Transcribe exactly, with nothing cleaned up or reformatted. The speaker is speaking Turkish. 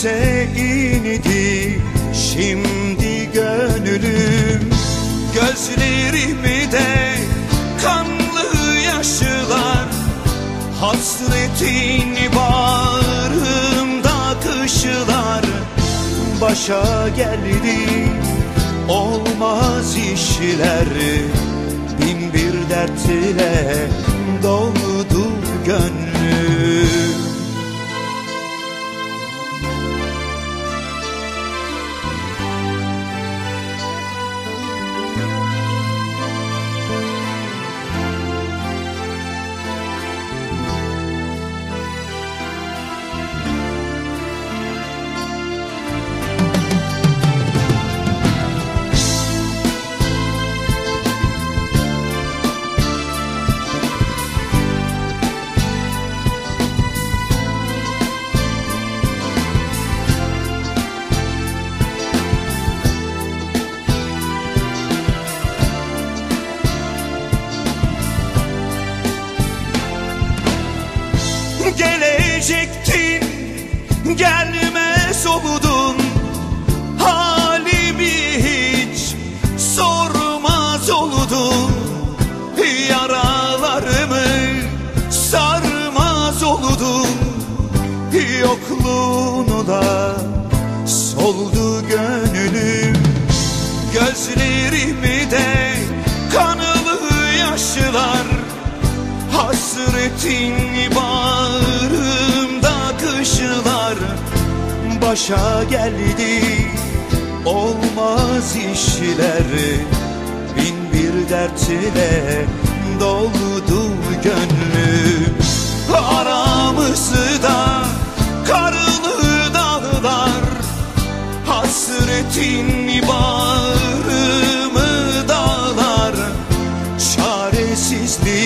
denize indi şimdi gönlüm. Gözlerimi de kanlı yaşlar, hasretin bağrımda kışlar. Başa geldi olmaz işler, bin bir dertle doldu gönlüm. Gelecektin, gelmez oldun, halimi hiç sormaz oldun. Yaralarımı sarmaz oldun, yokluğunla soldu gönlüm. Gözlerimi de kanlı yaşlar, hasretin bağrımda kışlar. Başa geldi olmaz işler, bin bir dertle doldu gönlüm. Aramızda karlı dağlar, hasretin bağrımı dağlar. Çaresizlik